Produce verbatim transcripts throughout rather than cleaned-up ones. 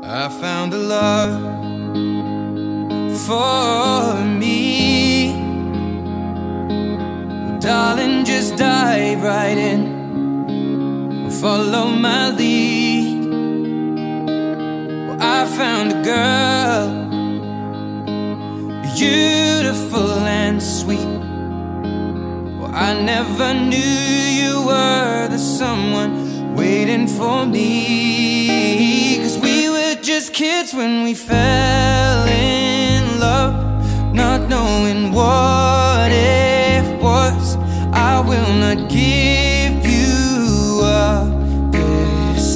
I found a love for me. Well, darling, just dive right in, follow my lead. Well, I found a girl, beautiful and sweet. Well, I never knew you were the someone waiting for me. 'Cause we were just kids when we fell in love, not knowing what it was. I will not give you up this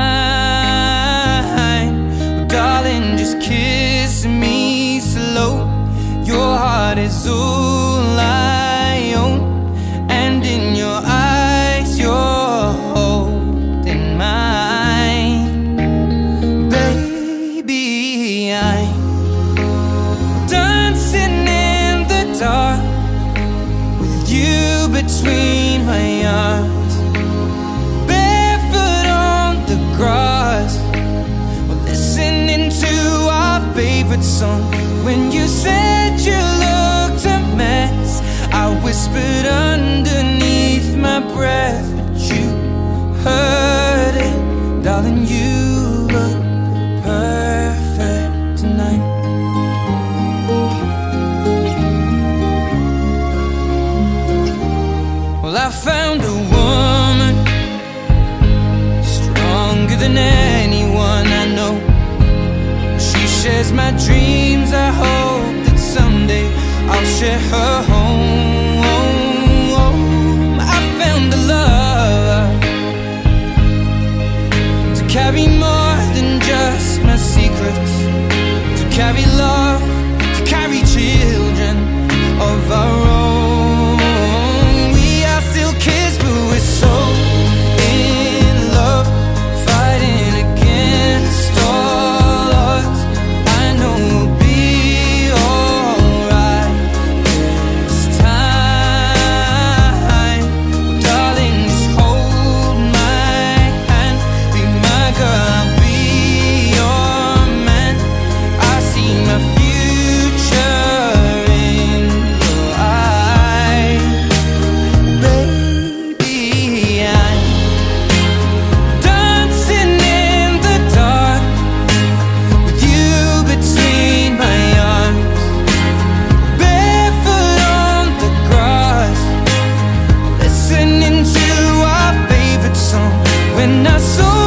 time. Well, darling, just kiss me slow. Your heart is all I own, and in your eyes you're holding mine. Baby, I'm dancing in the dark with you between my arms, barefoot on the grass. We're listening to our favorite song. When you said you looked a mess, I whispered underneath my breath, but you heard it. Darling, you look perfect tonight. Well, I found a woman stronger than anyone I know. She shares my dreams. I hope that someday I'll share her home. I found a love to carry more than just my secrets, to carry love, to carry children of our own. We are still kids, but we're so in love, fighting against all odds. I know we'll be alright this time. Well, darling, just hold my hand, be my girl, I'll be your man. I see my future in your eyes. Baby, I'm dancing in the dark with you between my arms, barefoot on the grass, listening to our favorite song. When I saw